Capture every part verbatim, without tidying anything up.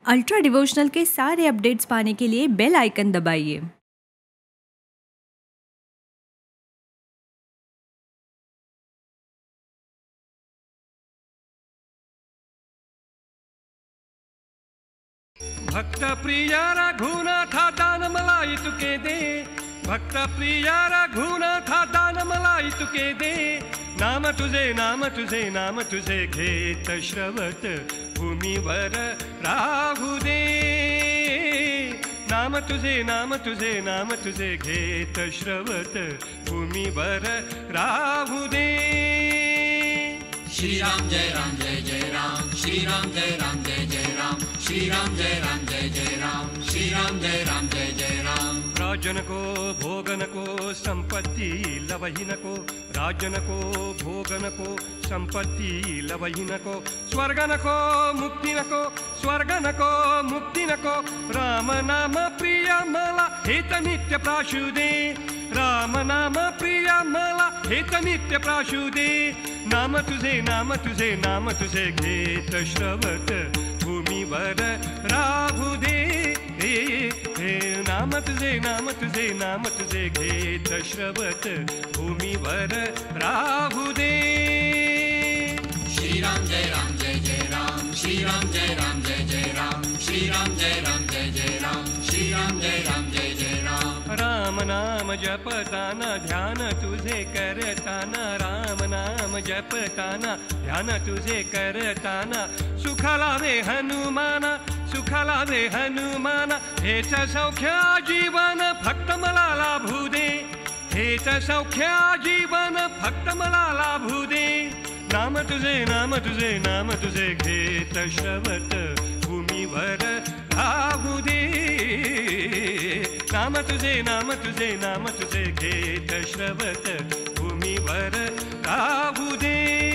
Ultra devotional के सारे updates पाने के लिए बेल आइकन दबाइए। भक्त प्रिया रघुनाथा दान मलाई तुके दे, भक्त प्रिया रघुनाथा दान मलाई तुके दे। नाम तुझे नाम तुझे नाम तुझे घेत श्रवत भूमीवर राहू दे। नाम तुझे नाम तुझे नाम तुझे घेत श्रवत भूमीवर राहू दे। श्री राम जय राम जय जय राम, श्री राम जय राम जय जय राम, श्री राम जय राम जय जय राम, श्री राम जय राम जय जय राम। राजन को भोगन को संपत्ति लवहीन को, राजन को भोगन को संपत्ति लवहीन को, स्वर्गन को मुक्ति न को, स्वर्गन को मुक्ति न को। राम नाम प्रिय मला हेत नित्य प्राशुदे, राम नाम प्रिय मला हेत नित्य प्राशुदे। नाम तुझे नाम तुझे नाम तुझे घेत श्रवत भूमीवर राहू दे। हे नाम तुझे नाम तुझे नाम तुझे घेत श्रवत भूमीवर राहू दे। श्री राम जय राम जय जय राम, श्री राम जय राम जय जय राम, श्री राम जय राम जय जय राम, श्री राम जय राम जय जय राम। राम नाम जपताना ध्यान तुझे करताना, राम नाम जपताना ध्यान तुझे करताना। सुख लावे हनुमाना सुख लावे हनुमाना, हेच सौख्य जीवन फक्त मला लाभू दे, हेच सौख्य जीवन फक्त मला लाभू दे। नाम तुझे नाम तुझे नाम तुझे घेत श्रवत भूमीवर राहू दे। नाम तुझे नाम तुझे नाम तुझे घेत श्रवत भूमीवर राहू दे।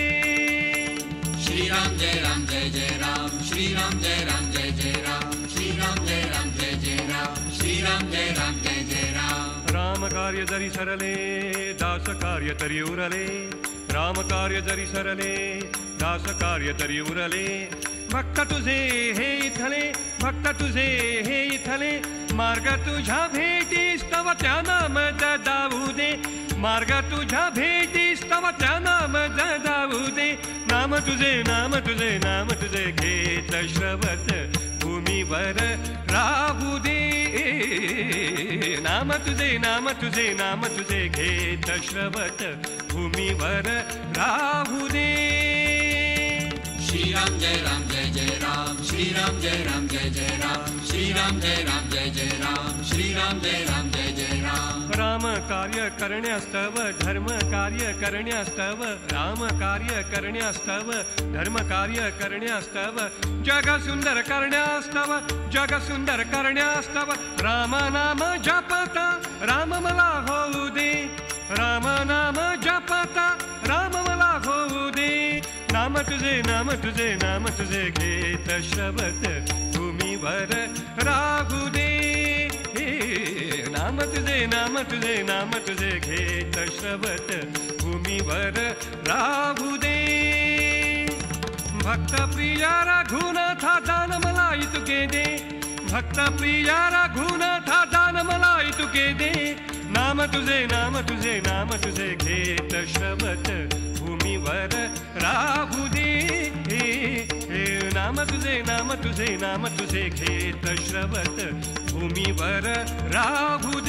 श्री राम जय राम जय जय राम, श्री राम जय राम जय जय राम, श्री राम जय राम जय जय राम, श्री राम जय राम जय जय राम। राम कार्य जरी सरले दास कार्य तरी उरले, राम कार्य जरी सरले दास कार्य तरी उरले। भक्त तुझे हे इथले भक्त तुझे हे इथले, मार्ग तुझ्या भेटीस तव त्या नाम जाऊ दे, मार्ग तुझ्या भेटीस तव त्या नाम जाऊ दे। नाम तुझे नाम तुझे नाम तुझे घेत श्रवत भूमीवर राहू दे। नाम तुझे नाम तुझे नाम तुझे घेत श्रवत भूमीवर राहू दे। श्री राम जय राम जय जय राम, श्री राम जय राम जय जय राम, श्री राम जय राम जय जय राम, श्री राम जय राम जय जय राम। राम कार्य करण्यास्तव धर्म कार्य करण्यास्तव, राम कार्य करण्यास्तव धर्म कार्य करण्यास्तव। जग सुंदर करण्यास्तव जग सुंदर करण्यास्तव, राम नाम जपता राम मला होऊ दे, राम नाम जपता राम मला होऊ दे। नाम तुझे नाम तुझे नाम तुझे घेत श्रवत भूमीवर राहू दे। नाम तुझे नाम तुझे नाम तुझे घेत श्रवत भूमीवर राहू दे। भक्त प्रिया रघुनाथा दान मलाई तुके दे, भक्त प्रिया रघुनाथा दान मलाई तुके दे। नाम तुझे नाम तुझे नाम तुझे घेत श्रवत भूमीवर राहू दे। नाम तुझे नाम तुझे नाम तुझे घेत श्रवत भूमीवर राहू